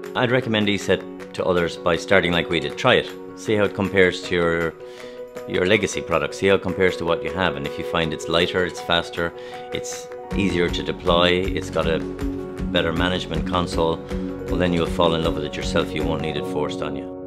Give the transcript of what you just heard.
I'd recommend ESET to others by starting like we did. Try it. See how it compares to your legacy product. See how it compares to what you have, and if you find it's lighter, it's faster, it's easier to deploy, it's got a better management console, well then you'll fall in love with it yourself. You won't need it forced on you.